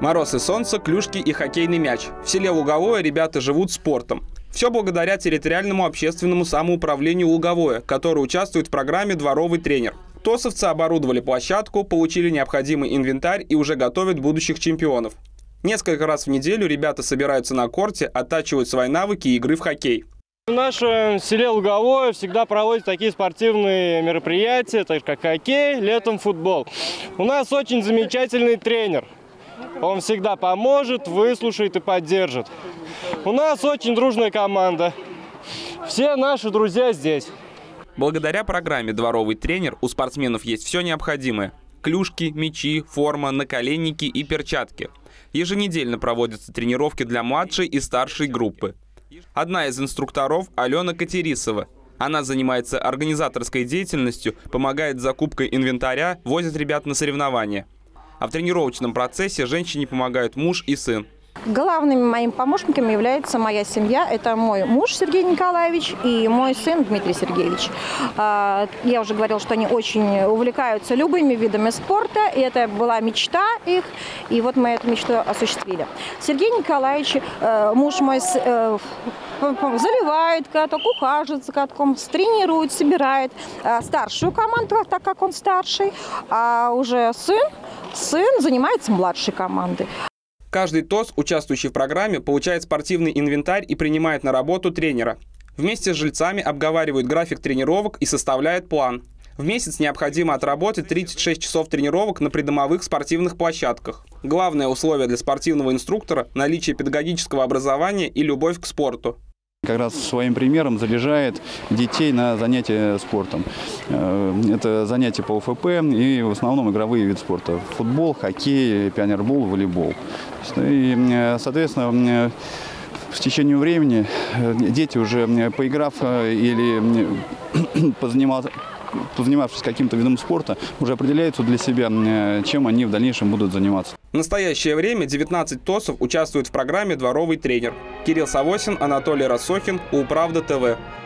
Мороз и солнце, клюшки и хоккейный мяч. В селе Луговое ребята живут спортом. Все благодаря территориальному общественному самоуправлению Луговое, которое участвует в программе «Дворовый тренер». Тосовцы оборудовали площадку, получили необходимый инвентарь и уже готовят будущих чемпионов. Несколько раз в неделю ребята собираются на корте, оттачивают свои навыки игры в хоккей. В нашем селе Луговое всегда проводят такие спортивные мероприятия, так как хоккей, летом футбол. У нас очень замечательный тренер. Он всегда поможет, выслушает и поддержит. У нас очень дружная команда. Все наши друзья здесь. Благодаря программе «Дворовый тренер» у спортсменов есть все необходимое. Клюшки, мячи, форма, наколенники и перчатки. Еженедельно проводятся тренировки для младшей и старшей группы. Одна из инструкторов – Алена Катерисова. Она занимается организаторской деятельностью, помогает с закупкой инвентаря, возит ребят на соревнования. А в тренировочном процессе женщине помогают муж и сын. Главными моими помощниками является моя семья. Это мой муж Сергей Николаевич и мой сын Дмитрий Сергеевич. Я уже говорила, что они очень увлекаются любыми видами спорта. И это была мечта их. И вот мы эту мечту осуществили. Сергей Николаевич, муж мой, заливает каток, ухаживает за катком, тренирует, собирает старшую команду, так как он старший. А уже сын занимается младшей командой. Каждый ТОС, участвующий в программе, получает спортивный инвентарь и принимает на работу тренера. Вместе с жильцами обговаривают график тренировок и составляют план. В месяц необходимо отработать 36 часов тренировок на придомовых спортивных площадках. Главное условие для спортивного инструктора – наличие педагогического образования и любовь к спорту. Как раз своим примером заряжает детей на занятия спортом. Это занятия по ОФП и в основном игровые виды спорта. Футбол, хоккей, пионербол, волейбол. И, соответственно, в течение времени дети уже поиграв или позанимавшись каким-то видом спорта, уже определяются для себя, чем они в дальнейшем будут заниматься. В настоящее время 19 ТОСов участвуют в программе «Дворовый тренер». Кирилл Савосин, Анатолий Рассохин, Улправда ТВ.